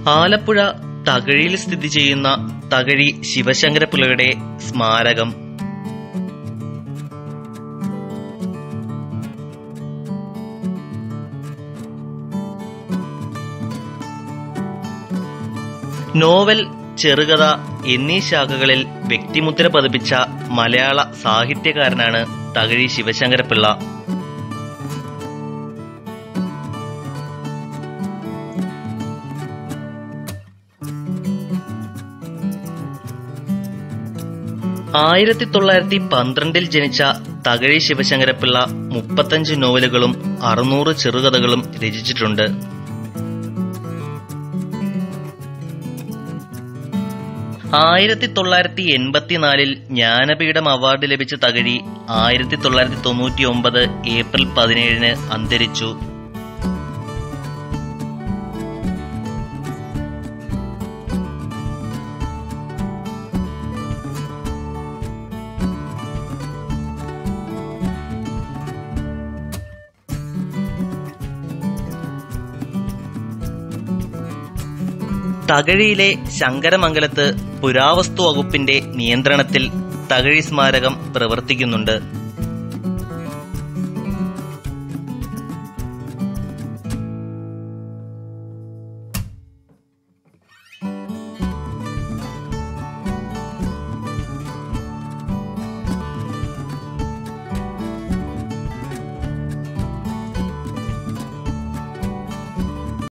ആലപ്പുഴ തകഴിയിൽ സ്ഥിതി ചെയ്യുന്ന തകഴി ശിവശങ്കരപ്പിള്ളയുടെ സ്മാരകം. നോവൽ, ചെറുകഥ എന്നീ ശാഖകളിൽ വ്യക്തിമുദ്ര പതിപ്പിച്ച മലയാള സാഹിത്യകാരനാണ് തകഴി ശിവശങ്കരപ്പിള്ള. ആയിരത്തി 1912 ജനിച്ച തകഴി ശിവശങ്കരപ്പിള്ള 35 നോവലുകളും 600 ചെറുകഥകളും രചിച്ചിട്ടുണ്ട്. ആയിരത്തി 1984 ജ്ഞാനപീഠം അവാർഡ് ലഭിച്ച തകഴി 1999 ഏപ്രിൽ 17 അന്തരിച്ചു. തകഴിയിലെ ശങ്കരമംഗലത്ത് പുരാവസ്തു വകുപ്പിന്റെ നിയന്ത്രണത്തിൽ തകഴി സ്മാരകം പ്രവർത്തിക്കുന്നുണ്ട്.